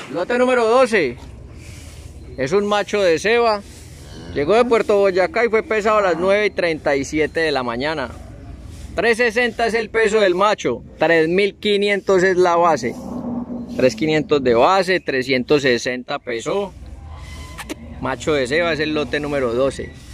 Lote número 12. Es un macho de ceba. Llegó de Puerto Boyacá y fue pesado a las 9:37 de la mañana. 360 es el peso del macho, 3.500 es la base. 3.500 de base, 360 pesó. Macho de ceba es el lote número 12.